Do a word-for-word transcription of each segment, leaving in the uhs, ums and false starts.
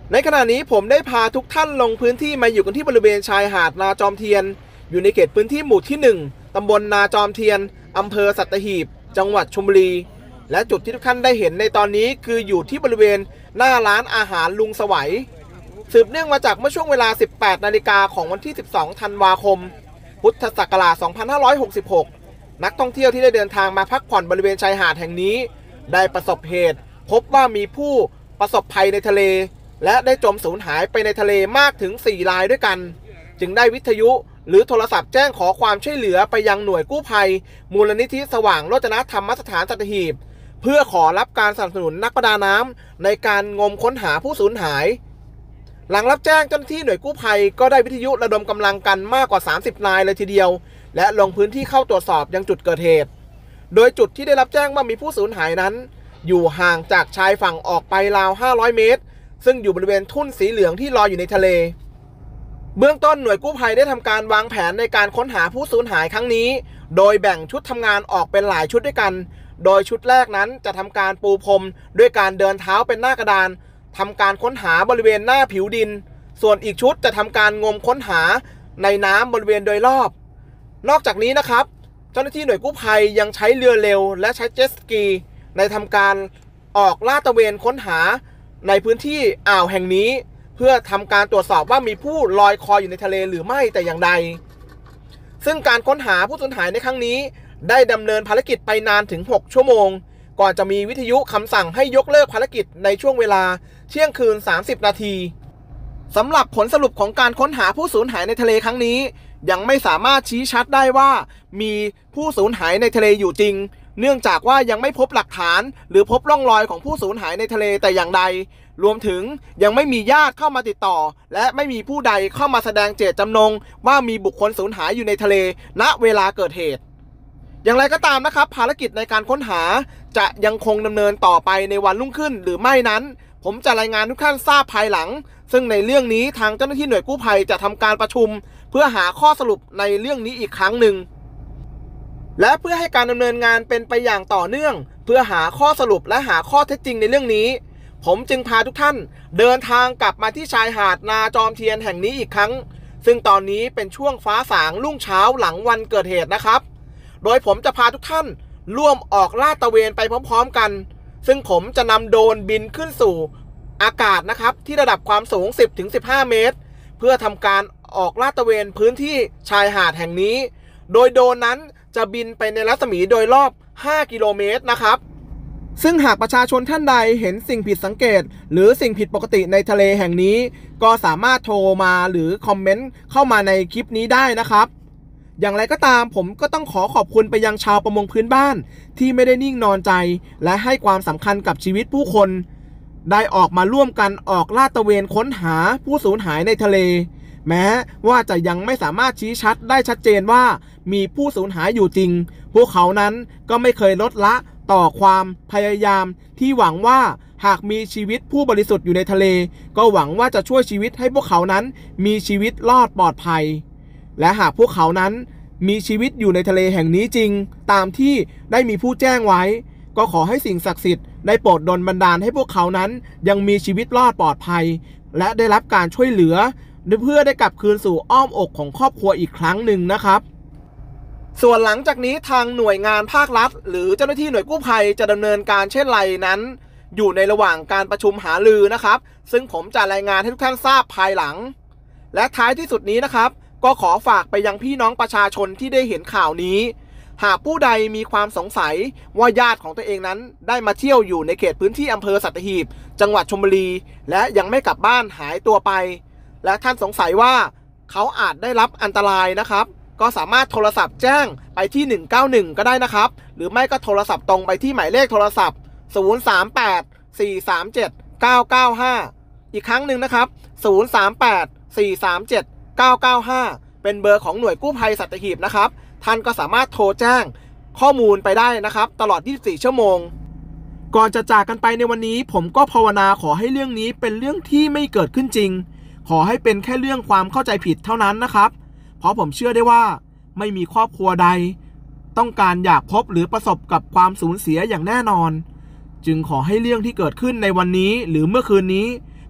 ในขณะนี้ผมได้พาทุกท่านลงพื้นที่มาอยู่กันที่บริเวณชายหาดนาจอมเทียนอยู่ในเขตพื้นที่หมู่ที่หนึ่งตำบลนาจอมเทียนอำเภอสัตหีบจังหวัดชลบุรีและจุดที่ทุกท่านได้เห็นในตอนนี้คืออยู่ที่บริเวณหน้าร้านอาหารลุงสวัยสืบเนื่องมาจากเมื่อช่วงเวลา สิบแปดนาฬิกาของวันที่ สิบสองธันวาคมพุทธศักราช สองพันห้าร้อยหกสิบหก นักท่องเที่ยวที่ได้เดินทางมาพักผ่อนบริเวณชายหาดแห่งนี้ได้ประสบเหตุพบว่ามีผู้ประสบภัยในทะเลและได้จมสูญหายไปในทะเลมากถึงสี่รายด้วยกันจึงได้วิทยุหรือโทรศัพท์แจ้งขอความช่วยเหลือไปยังหน่วยกู้ภัยมูลนิธิสว่างโรจนธรรมสถานสัตหีบเพื่อขอรับการสนับสนุนนักประดาน้ำในการงมค้นหาผู้สูญหายหลังรับแจ้งเจ้าหน้าที่หน่วยกู้ภัยก็ได้วิทยุระดมกำลังกันมากกว่าสามสิบนายเลยทีเดียวและลงพื้นที่เข้าตรวจสอบยังจุดเกิดเหตุโดยจุดที่ได้รับแจ้งว่ามีผู้สูญหายนั้นอยู่ห่างจากชายฝั่งออกไปราวห้าร้อยเมตรซึ่งอยู่บริเวณทุ่นสีเหลืองที่ลอยอยู่ในทะเลเบื้องต้นหน่วยกู้ภัยได้ทำการวางแผนในการค้นหาผู้สูญหายครั้งนี้โดยแบ่งชุดทำงานออกเป็นหลายชุดด้วยกันโดยชุดแรกนั้นจะทำการปูพรมด้วยการเดินเท้าเป็นหน้ากระดานทำการค้นหาบริเวณหน้าผิวดินส่วนอีกชุดจะทำการงมค้นหาในน้ำบริเวณโดยรอบนอกจากนี้นะครับเจ้าหน้าที่หน่วยกู้ภัยยังใช้เรือเร็วและใช้เจ็ตสกีในทำการออกลาดตระเวนค้นหาในพื้นที่อ่าวแห่งนี้เพื่อทำการตรวจสอบว่ามีผู้ลอยคออยู่ในทะเลหรือไม่แต่อย่างใดซึ่งการค้นหาผู้สูญหายในครั้งนี้ได้ดำเนินภารกิจไปนานถึงหกชั่วโมงก่อนจะมีวิทยุคำสั่งให้ยกเลิกภารกิจในช่วงเวลาเที่ยงคืนสามสิบนาทีสำหรับผลสรุปของการค้นหาผู้สูญหายในทะเลครั้งนี้ยังไม่สามารถชี้ชัดได้ว่ามีผู้สูญหายในทะเลอยู่จริงเนื่องจากว่ายังไม่พบหลักฐานหรือพบร่องรอยของผู้สูญหายในทะเลแต่อย่างใดรวมถึงยังไม่มีญาติเข้ามาติดต่อและไม่มีผู้ใดเข้ามาแสดงเจตจำนงว่ามีบุคคลสูญหายอยู่ในทะเลณเวลาเกิดเหตุอย่างไรก็ตามนะครับภารกิจในการค้นหาจะยังคงดำเนินต่อไปในวันรุ่งขึ้นหรือไม่นั้นผมจะรายงานทุกท่านทราบภายหลังซึ่งในเรื่องนี้ทางเจ้าหน้าที่หน่วยกู้ภัยจะทำการประชุมเพื่อหาข้อสรุปในเรื่องนี้อีกครั้งหนึ่งและเพื่อให้การดำเนินงานเป็นไปอย่างต่อเนื่องเพื่อหาข้อสรุปและหาข้อเท็จจริงในเรื่องนี้ผมจึงพาทุกท่านเดินทางกลับมาที่ชายหาดนาจอมเทียนแห่งนี้อีกครั้งซึ่งตอนนี้เป็นช่วงฟ้าสางรุ่งเช้าหลังวันเกิดเหตุนะครับโดยผมจะพาทุกท่านร่วมออกลาดตระเวนไปพร้อมๆกันซึ่งผมจะนำโดรนบินขึ้นสู่อากาศนะครับที่ระดับความสูง สิบถึงสิบห้า เมตรเพื่อทำการออกลาดตระเวนพื้นที่ชายหาดแห่งนี้โดยโดรนนั้นจะบินไปในรัศมีโดยรอบห้ากิโลเมตรนะครับซึ่งหากประชาชนท่านใดเห็นสิ่งผิดสังเกตหรือสิ่งผิดปกติในทะเลแห่งนี้ก็สามารถโทรมาหรือคอมเมนต์เข้ามาในคลิปนี้ได้นะครับอย่างไรก็ตามผมก็ต้องขอขอบคุณไปยังชาวประมงพื้นบ้านที่ไม่ได้นิ่งนอนใจและให้ความสำคัญกับชีวิตผู้คนได้ออกมาร่วมกันออกลาดตระเวนค้นหาผู้สูญหายในทะเลแม้ว่าจะยังไม่สามารถชี้ชัดได้ชัดเจนว่ามีผู้สูญหายอยู่จริงพวกเขานั้นก็ไม่เคยลดละต่อความพยายามที่หวังว่าหากมีชีวิตผู้บริสุทธิ์อยู่ในทะเลก็หวังว่าจะช่วยชีวิตให้พวกเขานั้นมีชีวิตรอดปลอดภัยและหากพวกเขานั้นมีชีวิตอยู่ในทะเลแห่งนี้จริงตามที่ได้มีผู้แจ้งไว้ก็ขอให้สิ่งศักดิ์สิทธิ์ได้โปรดดลบันดาลให้พวกเขานั้นยังมีชีวิตรอดปลอดภัยและได้รับการช่วยเหลือเพื่อได้กลับคืนสู่อ้อมอกของครอบครัวอีกครั้งหนึ่งนะครับส่วนหลังจากนี้ทางหน่วยงานภาครัฐหรือเจ้าหน้าที่หน่วยกู้ภัยจะดำเนินการเช่นไรนั้นอยู่ในระหว่างการประชุมหารือนะครับซึ่งผมจะรายงานให้ทุกท่านทราบภายหลังและท้ายที่สุดนี้นะครับก็ขอฝากไปยังพี่น้องประชาชนที่ได้เห็นข่าวนี้หากผู้ใดมีความสงสัยว่าญาติของตัวเองนั้นได้มาเที่ยวอยู่ในเขตพื้นที่อำเภอสัตหีบจังหวัดชลบุรีและยังไม่กลับบ้านหายตัวไปและท่านสงสัยว่าเขาอาจได้รับอันตรายนะครับก็สามารถโทรศัพท์แจ้งไปที่หนึ่งเก้าหนึ่งก็ได้นะครับหรือไม่ก็โทรศัพท์ตรงไปที่หมายเลขโทรศัพท์ศูนย์ สาม แปด สี่ สาม เจ็ด เก้า เก้า ห้าอีกครั้งหนึ่งนะครับศูนย์ สาม แปด สี่ สาม เจ็ด เก้า เก้า ห้าเป็นเบอร์ของหน่วยกู้ภัยสัตหีบนะครับท่านก็สามารถโทรแจ้งข้อมูลไปได้นะครับตลอดยี่สิบสี่ชั่วโมงก่อนจะจากกันไปในวันนี้ผมก็ภาวนาขอให้เรื่องนี้เป็นเรื่องที่ไม่เกิดขึ้นจริงขอให้เป็นแค่เรื่องความเข้าใจผิดเท่านั้นนะครับเพราะผมเชื่อได้ว่าไม่มีครอบครัวใดต้องการอยากพบหรือประสบกับความสูญเสียอย่างแน่นอนจึงขอให้เรื่องที่เกิดขึ้นในวันนี้หรือเมื่อคืนนี้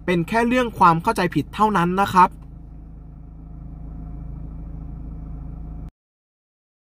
เป็นแค่เรื่องความเข้าใจผิดเท่านั้นนะครับ